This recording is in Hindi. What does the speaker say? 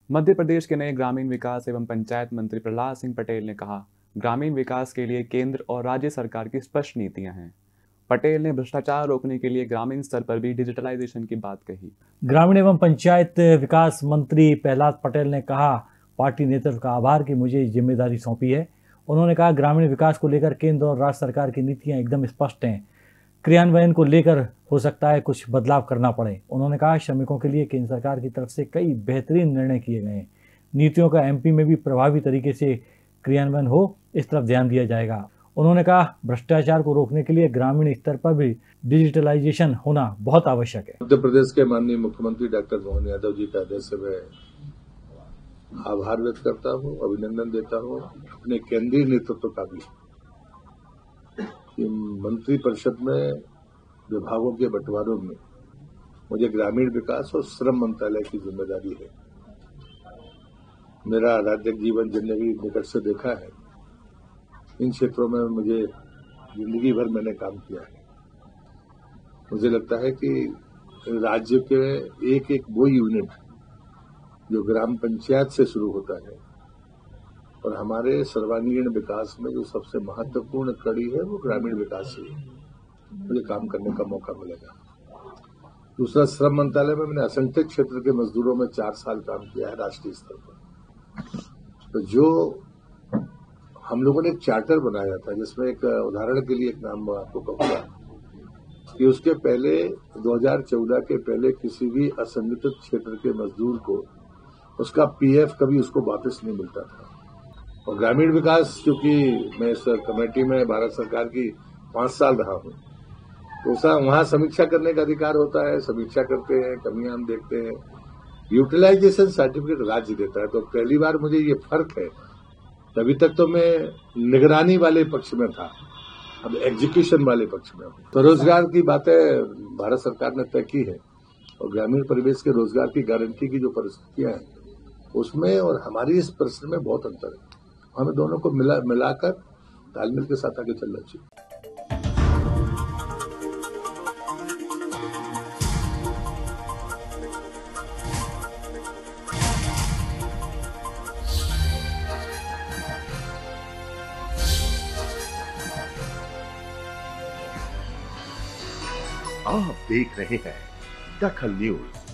मध्य प्रदेश के नए ग्रामीण विकास एवं पंचायत मंत्री प्रहलाद सिंह पटेल ने कहा, ग्रामीण विकास के लिए केंद्र और राज्य सरकार की स्पष्ट नीतियां हैं। पटेल ने भ्रष्टाचार रोकने के लिए ग्रामीण स्तर पर भी डिजिटलाइजेशन की बात कही। ग्रामीण एवं पंचायत विकास मंत्री प्रहलाद पटेल ने कहा, पार्टी नेतृत्व का आभार कि मुझे जिम्मेदारी सौंपी है। उन्होंने कहा, ग्रामीण विकास को लेकर केंद्र और राज्य सरकार की नीतियां एकदम स्पष्ट हैं। क्रियान्वयन को लेकर हो सकता है कुछ बदलाव करना पड़े। उन्होंने कहा, श्रमिकों के लिए केंद्र सरकार की तरफ से कई बेहतरीन निर्णय किए गए हैं। नीतियों का एमपी में भी प्रभावी तरीके से क्रियान्वयन हो, इस तरफ ध्यान दिया जाएगा। उन्होंने कहा, भ्रष्टाचार को रोकने के लिए ग्रामीण स्तर पर भी डिजिटलाइजेशन होना बहुत आवश्यक है। मध्य प्रदेश के माननीय मुख्यमंत्री डॉक्टर मोहन यादव जी का हृदय से मैं आभार व्यक्त करता हूं, अभिनंदन देता हूं अपने केंद्रीय नेतृत्व का भी कि मंत्रिपरिषद में विभागों के बंटवारों में मुझे ग्रामीण विकास और श्रम मंत्रालय की जिम्मेदारी है। मेरा राजनीतिक जीवन जिंदगी निकट से देखा है, इन क्षेत्रों में मुझे जिंदगी भर मैंने काम किया है। मुझे लगता है कि राज्य के एक एक वो यूनिट जो ग्राम पंचायत से शुरू होता है और हमारे सर्वांगीण विकास में जो सबसे महत्वपूर्ण कड़ी है वो ग्रामीण विकास ही है, मुझे काम करने का मौका मिलेगा। दूसरा, श्रम मंत्रालय में मैंने असंगठित क्षेत्र के मजदूरों में 4 साल काम किया है राष्ट्रीय स्तर पर। तो जो हम लोगों ने एक चार्टर बनाया था, जिसमें एक उदाहरण के लिए एक नाम आपको कहूंगा कि उसके पहले 2014 के पहले किसी भी असंगठित क्षेत्र के मजदूर को उसका पीएफ कभी उसको वापस नहीं मिलता था। और ग्रामीण विकास, क्योंकि मैं इस कमेटी में भारत सरकार की 5 साल रहा हूं, तो वहां समीक्षा करने का अधिकार होता है, समीक्षा करते हैं, कमियां हम देखते हैं। यूटिलाइजेशन सर्टिफिकेट राज्य देता है। तो पहली बार मुझे ये फर्क है, तभी तक तो मैं निगरानी वाले पक्ष में था, अब एग्जीक्यूशन वाले पक्ष में हूं। तो रोजगार की बातें भारत सरकार ने तय की है और ग्रामीण परिवेश के रोजगार की गारंटी की जो परिस्थितियां हैं उसमें और हमारी इस परिस्थिति में बहुत अंतर है। हमें दोनों को मिलाकर तालमेल के साथ आगे चलना चाहिए। आप देख रहे हैं दखल न्यूज।